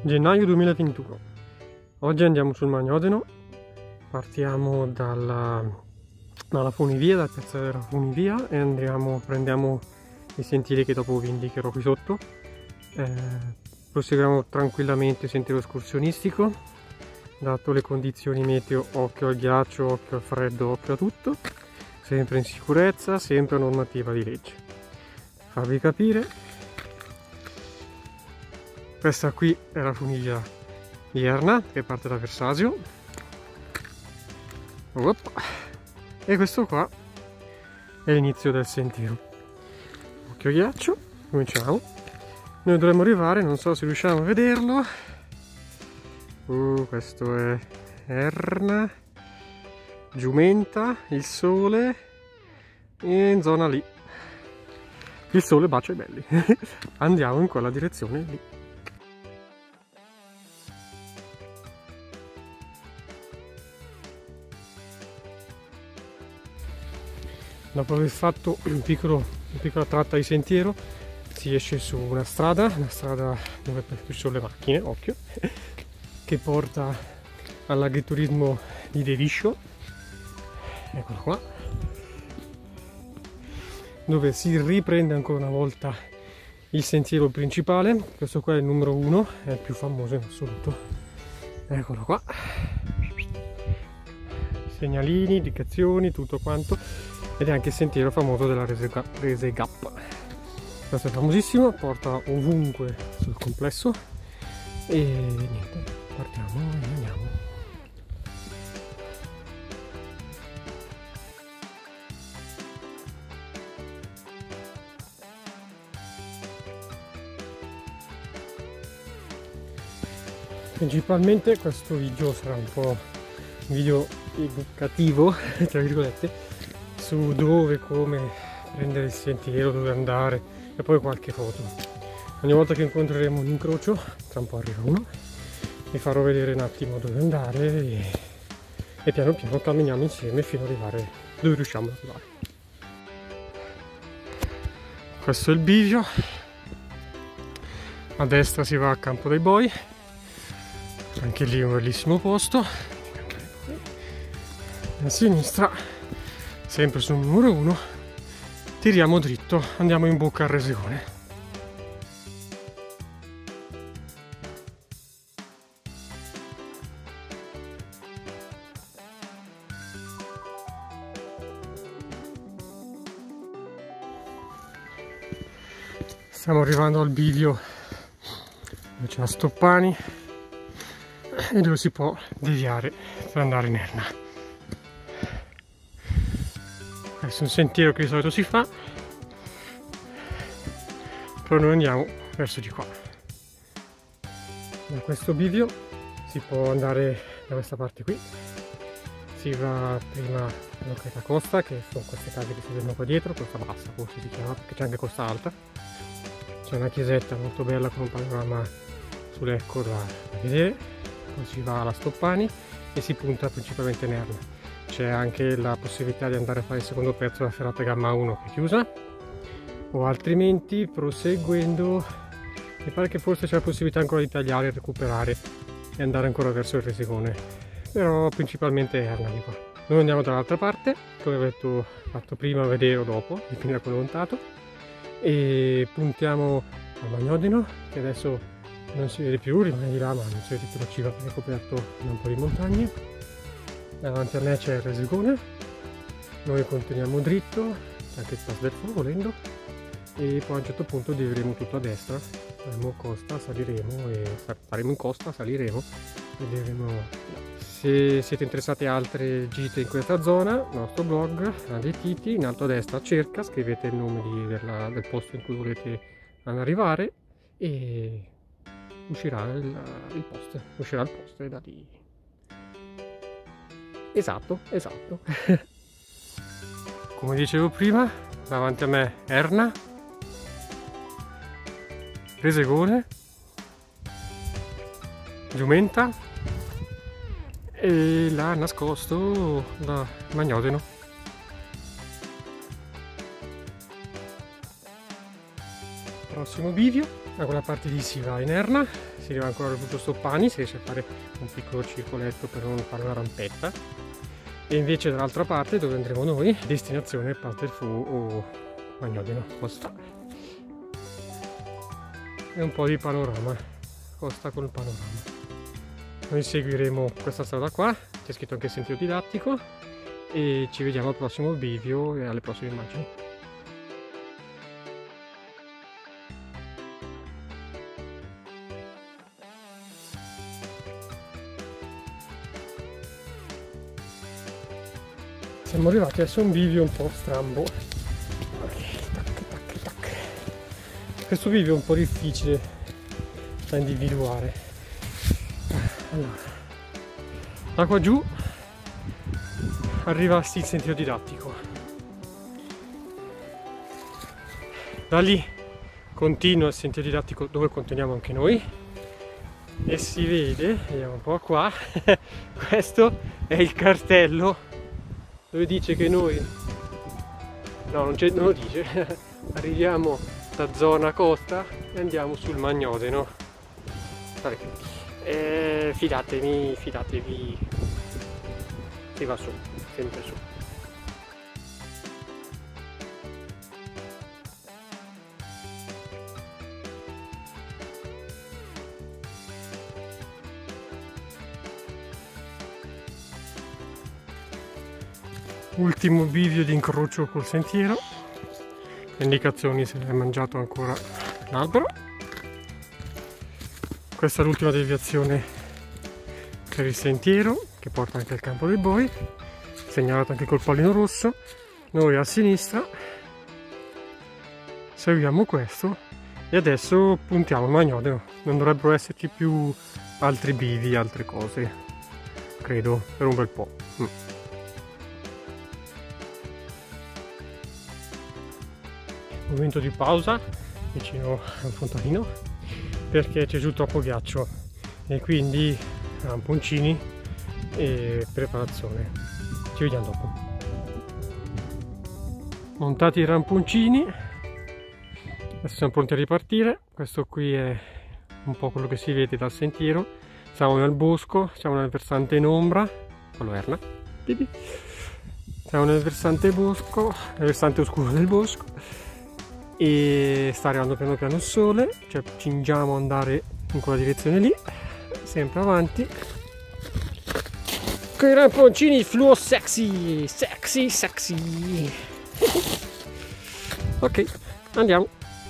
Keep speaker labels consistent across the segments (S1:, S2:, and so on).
S1: Gennaio 2021. Oggi andiamo sul Magnodeno, partiamo dalla funivia, dal piazzale della funivia e prendiamo i sentieri che dopo vi indicherò qui sotto. Proseguiamo tranquillamente il sentiero escursionistico, dato le condizioni meteo, occhio al ghiaccio, occhio al freddo, occhio a tutto, sempre in sicurezza, sempre a normativa di legge. Farvi capire, questa qui è la funivia di Erna che parte da Versasio. E questo qua è l'inizio del sentiero. Occhio ghiaccio, cominciamo. Noi dovremmo arrivare, non so se riusciamo a vederlo. Questo è Erna, Giumenta, il sole, e in zona lì. Il sole bacia i belli. Andiamo in quella direzione lì. Dopo aver fatto una piccola tratta di sentiero, si esce su una strada dove ci sono le macchine, occhio, che porta all'agriturismo di Deviscio, eccolo qua, dove si riprende ancora una volta il sentiero principale. Questo qua è il numero 1, è il più famoso in assoluto, eccolo qua, segnalini, indicazioni, tutto quanto, ed è anche il sentiero famoso della Rese Gap. Questo è famosissimo, porta ovunque sul complesso e niente, partiamo e andiamo. Principalmente questo video sarà un po' un video educativo, tra virgolette, su dove, come prendere il sentiero, dove andare e poi qualche foto. Ogni volta che incontreremo un incrocio, tra un po' arriva uno, vi farò vedere un attimo dove andare e piano piano camminiamo insieme fino ad arrivare dove riusciamo ad arrivare. Questo è il bivio, a destra si va a Campo dei Boi, anche lì un bellissimo posto, a sinistra sempre sul numero 1 tiriamo dritto, andiamo in bocca al Resegone. Stiamo arrivando al bivio dove c'è la Stoppani e dove si può deviare per andare in Erna. Questo è un sentiero che di solito si fa, però noi andiamo verso di qua. Da questo bivio si può andare da questa parte qui, si va prima alla località Costa, che sono queste case che si vedono qua dietro, Costa Bassa forse si chiama, perché c'è anche Costa Alta. C'è una chiesetta molto bella con un panorama sull'Ecco da vedere, poi si va alla Stoppani e si punta principalmente in Erna. C'è anche la possibilità di andare a fare il secondo pezzo della ferrata Gamma 1 che è chiusa, o altrimenti proseguendo mi pare che forse c'è la possibilità ancora di tagliare, recuperare e andare ancora verso il Resegone, però principalmente Erna di qua. Noi andiamo dall'altra parte, come ho fatto prima, vedere o dopo, dipende da quello montato, e puntiamo al Magnodeno, che adesso non si vede più, rimane di là ma non si vede più la cima perché è coperto da un po' di montagne. Davanti a me c'è il Resegone, noi continuiamo dritto, c'è anche il Passo del Fo volendo, e poi a un certo punto diremo tutto a destra, faremo costa, saliremo e faremo in costa, saliremo e diremo. Se siete interessati a altre gite in questa zona, il nostro blog dei Titi, in alto a destra cerca, scrivete il nome del posto in cui volete arrivare e uscirà il post e da lì. Esatto. Come dicevo prima, davanti a me Erna, Resegone, Giumenta e là nascosto da Magnodeno. Prossimo bivio Da quella parte lì si va in Erna, si arriva ancora al Bruto Stoppani, si riesce a fare un piccolo circoletto per non fare una rampetta. E invece dall'altra parte, dove andremo noi, destinazione Pasdelfu o Magnodino, Costa. E un po' di panorama, Costa col panorama. Noi seguiremo questa strada qua, c'è scritto anche sentiero didattico, e ci vediamo al prossimo bivio e alle prossime immagini. Siamo arrivati adesso a un bivio un po' strambo. Questo bivio è un po' difficile da individuare. Allora, da qua giù arriva il sentiero didattico. Da lì continua il sentiero didattico dove continuiamo anche noi. E si vede, vediamo un po' qua, questo è il cartello dove dice che noi, no non lo dice, arriviamo da zona costa e andiamo sul Magnodeno. Fidatevi, si va su, sempre su. Ultimo bivio di incrocio col sentiero, indicazioni se è mangiato ancora l'albero. Questa è l'ultima deviazione per il sentiero che porta anche al campo dei boi, segnalato anche col pallino rosso. Noi a sinistra seguiamo questo e adesso puntiamo al Magnodeno. Non dovrebbero esserci più altri bivi, altre cose, credo, per un bel po'. Momento di pausa vicino al fontanino perché c'è giù troppo ghiaccio e quindi ramponcini e preparazione. Ci vediamo dopo. Montati i ramponcini, adesso siamo pronti a ripartire. Questo qui è un po' quello che si vede dal sentiero. Siamo nel bosco, siamo nel versante in ombra, quello Erna. Siamo nel versante bosco, nel versante oscuro del bosco. E sta arrivando piano piano il sole, ci accingiamo ad andare in quella direzione lì, sempre avanti con i ramponcini fluo sexy. Ok, andiamo.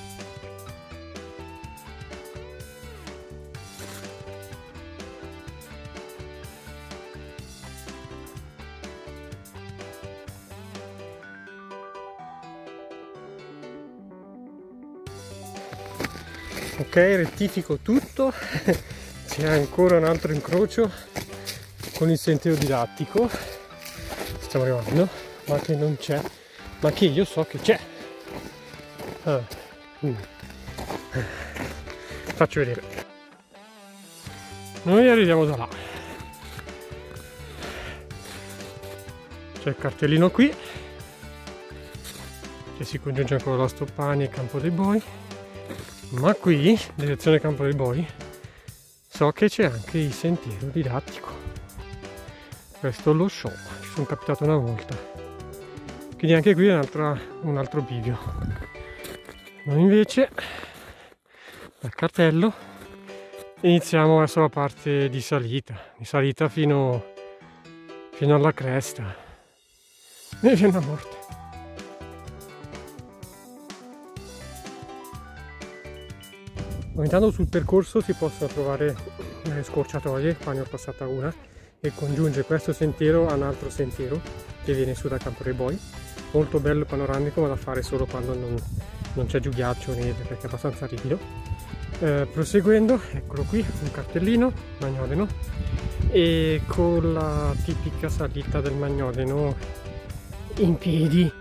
S1: Ok, rettifico tutto, c'è ancora un altro incrocio con il sentiero didattico, stiamo arrivando, ma che non c'è, ma che io so che c'è. Faccio vedere. Noi arriviamo da là, c'è il cartellino qui, che si congiunge ancora la Stoppani e Campo dei Boi. Ma qui, direzione Campo dei Boi, so che c'è anche il sentiero didattico. Questo lo so, ci sono capitato una volta. Quindi anche qui è un altro bivio. Noi invece, dal cartello, iniziamo verso la parte di salita fino alla cresta. Mi viene a morte. Intanto sul percorso si possono trovare delle scorciatoie, qua ne ho passata una, e congiunge questo sentiero a un altro sentiero che viene su da Campo dei Boi. Molto bello, panoramico, ma da fare solo quando non c'è giù ghiaccio o neve, perché è abbastanza ripido. Proseguendo, eccolo qui, un cartellino, Magnodeno, e con la tipica salita del Magnodeno in piedi.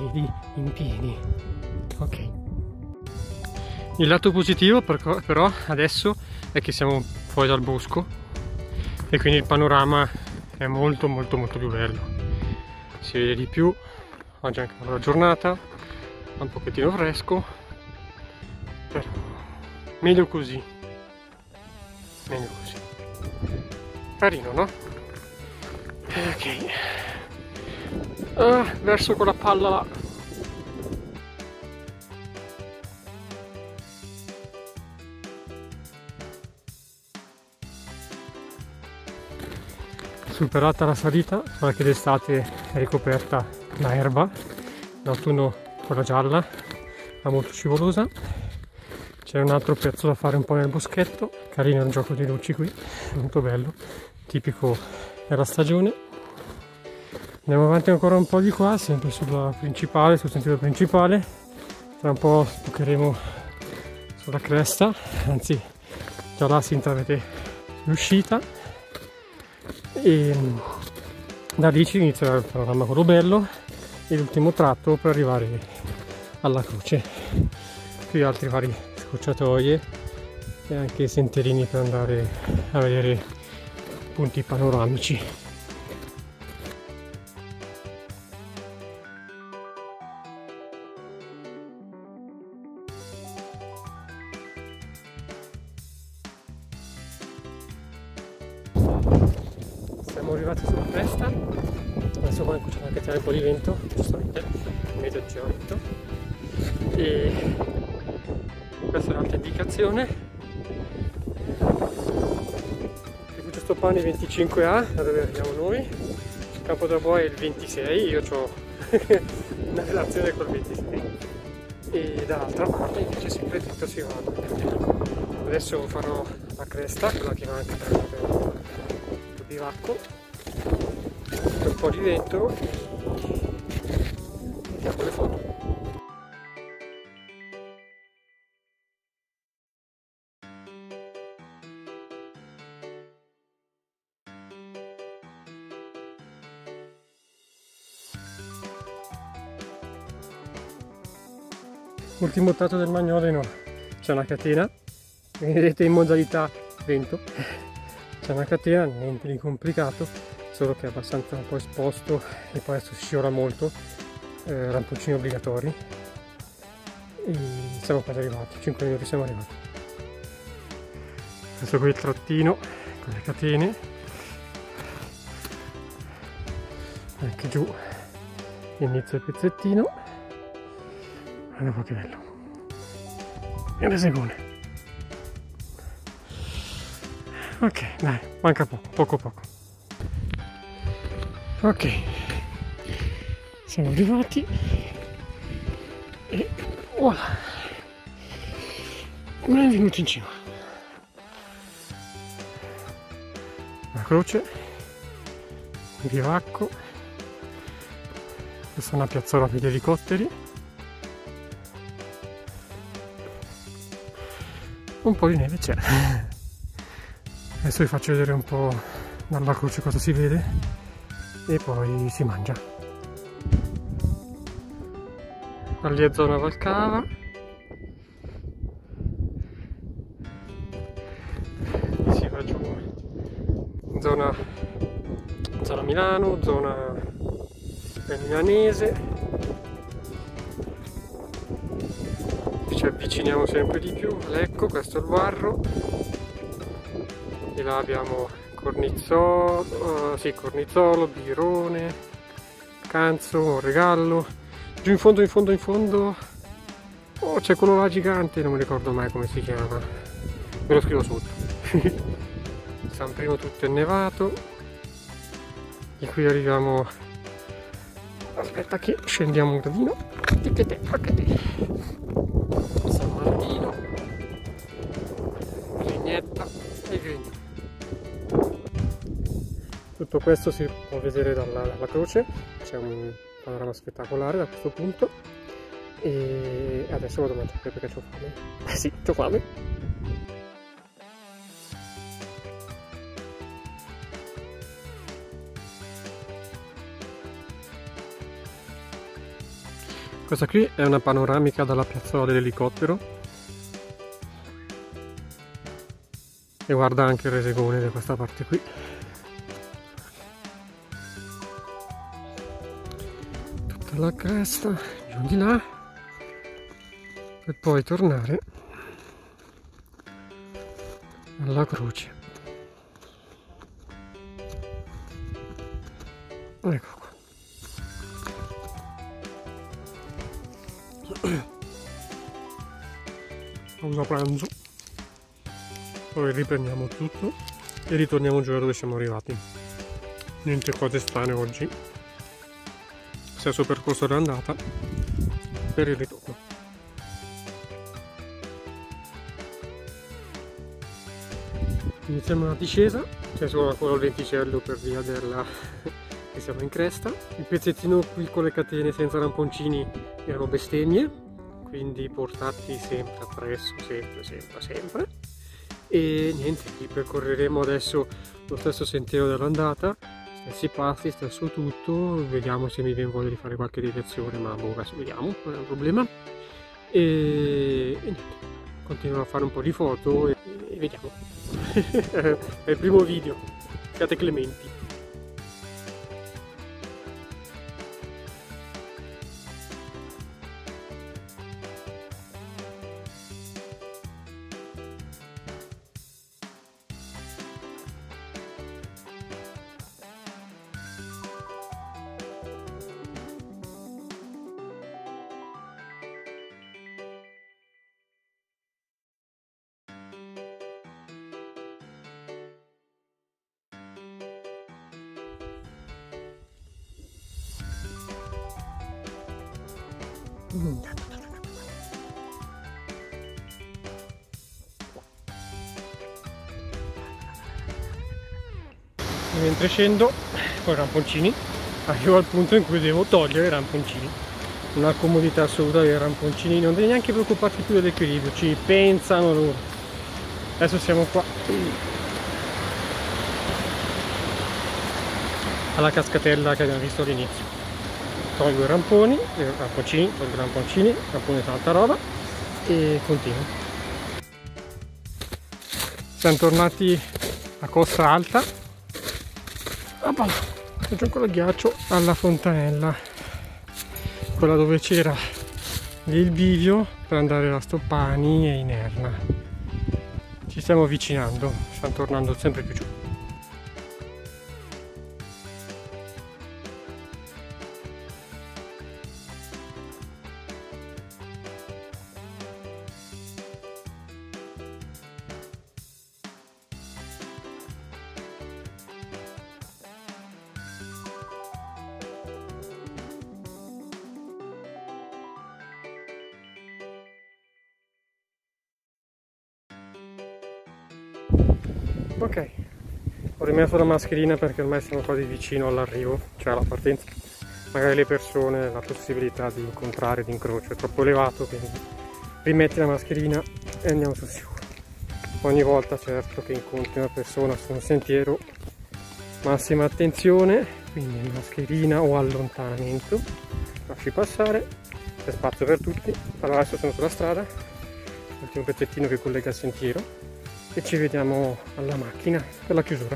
S1: Ok. Il lato positivo però adesso è che siamo fuori dal bosco e quindi il panorama è molto più bello, si vede di più. Oggi è anche una giornata, un pochettino fresco, però Meglio così. Meglio così. Carino, no? Ok. Verso quella palla là. Superata la salita, guarda che d'estate è ricoperta da erba, d'autunno quella gialla, ma molto scivolosa. C'è un altro pezzo da fare un po' nel boschetto, carino il gioco di luci qui, molto bello, tipico della stagione. Andiamo avanti ancora un po' di qua, sempre sulla principale, sul sentiero principale. Tra un po' toccheremo sulla cresta, anzi già là si intravede l'uscita. E da lì ci inizia il panorama quello bello e l'ultimo tratto per arrivare alla croce. Qui altri vari scorciatoie e anche sentierini per andare a vedere punti panoramici. Siamo arrivati sulla cresta, adesso qua cominciamo anche a tirare un po' di vento, giustamente, medio giramento, e questa è un'altra indicazione. Rifugio Stoppani 25A, da dove arriviamo noi, Campo della Boia è il 26, io ho una relazione col 26, e dall'altra parte invece sempre dritto si va. Adesso farò la cresta, quella che manca per il bivacco, un po' di vento e mettiamo le foto. Ultimo tratto del Magnoleno, c'è una catena, vedete in modalità vento, c'è una catena, niente di complicato, solo che è abbastanza un po' esposto e poi adesso si scivola molto, ramponcini obbligatori, e siamo quasi arrivati, 5 minuti siamo arrivati. Questo qui è il trattino con le catene, anche giù inizia il pezzettino. Guarda che bello. E le segone. Ok, dai, manca poco. Ok, siamo arrivati e voilà, benvenuti in cima. La croce, il bivacco, questa è una piazzola per gli elicotteri. Un po' di neve c'è. Adesso vi faccio vedere un po' dalla croce cosa si vede e poi si mangia. Da lì è zona Valcava, si va giù zona Milano, zona milanese. Ci avviciniamo sempre di più. Lecco, questo è il Varro, e là abbiamo Cornizzolo, Birone, Canzo, Regallo. Giù in fondo oh, c'è quello là gigante, non mi ricordo mai come si chiama, ve lo scrivo sotto. San Primo tutto è nevato, e qui arriviamo, aspetta che scendiamo un gradino, San Martino, Vignetta e Grigno. Tutto questo si può vedere dalla croce, c'è un panorama spettacolare da questo punto, e adesso vado a mangiare perché ho fame. Sì, ho fame. Questa qui è una panoramica dalla piazzola dell'elicottero e guarda anche il resegone da questa parte qui. Tutta la cresta, giù di là, per poi tornare alla croce. Ecco qua. Pausa pranzo, poi riprendiamo tutto e ritorniamo giù da dove siamo arrivati. Niente cose strane oggi, stesso percorso d'andata per il ritorno. Iniziamo la discesa, c'è solo ancora il lenticello per via della che siamo in cresta. Il pezzettino qui con le catene senza ramponcini erano bestemmie, quindi portati sempre appresso, sempre. E niente, ripercorreremo adesso lo stesso sentiero dell'andata, stessi passi, stesso tutto. Vediamo se mi viene voglia di fare qualche deviazione, ma boh, adesso vediamo, non è un problema. E niente, continuo a fare un po' di foto e vediamo. È il primo video, siate clementi. Mentre scendo con i ramponcini arrivo al punto in cui devo togliere i ramponcini. Una comodità assoluta dei ramponcini, non devi neanche preoccuparti più dell'equilibrio, ci pensano loro. Adesso siamo qua alla cascatella che abbiamo visto all'inizio. Tolgo i ramponcini, tolgo i ramponcini, rampone tanta roba e continuo. Siamo tornati a Costa Alta. C'è ancora il ghiaccio alla fontanella, quella dove c'era lì il bivio per andare a Stoppani e Inerna. Ci stiamo avvicinando, stiamo tornando sempre più giù. Ok, ho rimesso la mascherina perché ormai siamo quasi vicino all'arrivo, cioè alla partenza. Magari le persone, la possibilità di incontrare d'incrocio è troppo elevato, quindi rimetti la mascherina e andiamo sul sicuro. Ogni volta certo che incontri una persona su un sentiero, massima attenzione, quindi mascherina o allontanamento, lasci passare, c'è spazio per tutti. Allora adesso sono sulla strada, l'ultimo pezzettino che collega il sentiero, e ci vediamo alla macchina per la chiusura.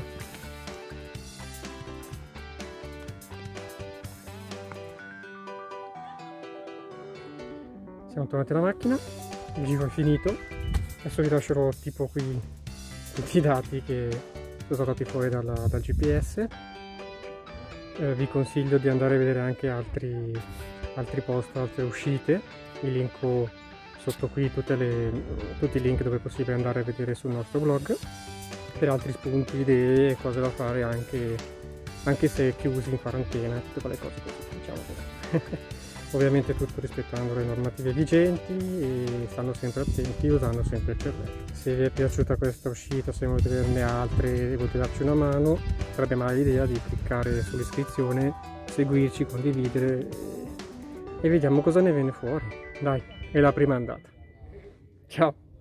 S1: Siamo tornati alla macchina, il giro è finito, adesso vi lascerò tipo qui tutti i dati che sono stati fuori dal GPS. Vi consiglio di andare a vedere anche altri post, altre uscite, vi linko sotto qui tutti i link dove è possibile andare a vedere sul nostro blog per altri spunti, idee e cose da fare anche se chiusi in quarantena, tutte quelle cose così, diciamo così. Ovviamente tutto rispettando le normative vigenti e stando sempre attenti, usando sempre il cervello. Se vi è piaciuta questa uscita, se volete vederne altre e volete darci una mano, sarebbe mai l'idea di cliccare sull'iscrizione, seguirci, condividere e vediamo cosa ne viene fuori. Dai, è la prima andata. Ciao!